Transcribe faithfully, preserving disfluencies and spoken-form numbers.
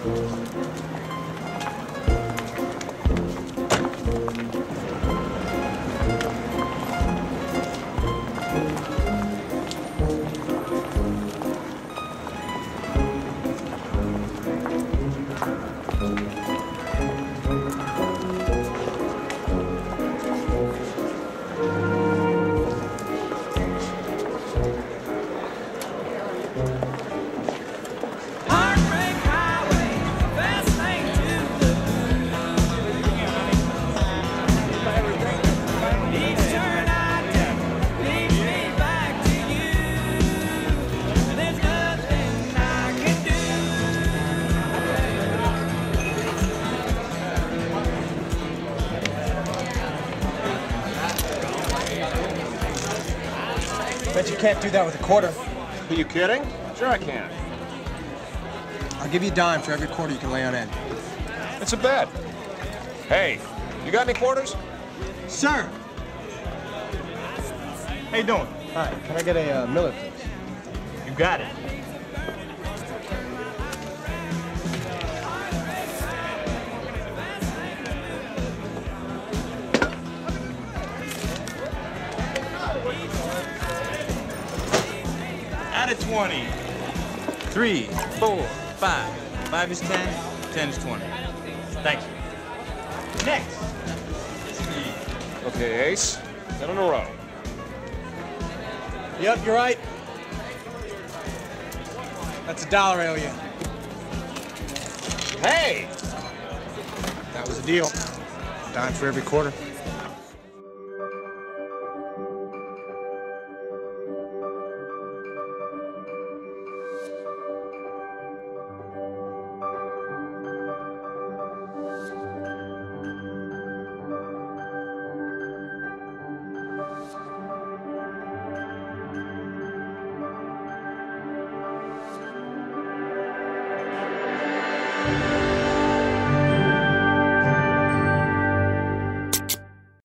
Bet you can't do that with a quarter. Are you kidding? Sure I can. I'll give you a dime for every quarter you can lay on end. It's a bet. Hey, you got any quarters? Sir! How you doing? Hi, can I get a uh, Miller, please? You got it. Out of twenty. Three, four, five. Five is ten, ten is twenty. Thanks. Next. Okay, Ace. Ten in a row. Yep, you're right. That's a dollar I owe you. Hey! That was a deal. A dime for every quarter.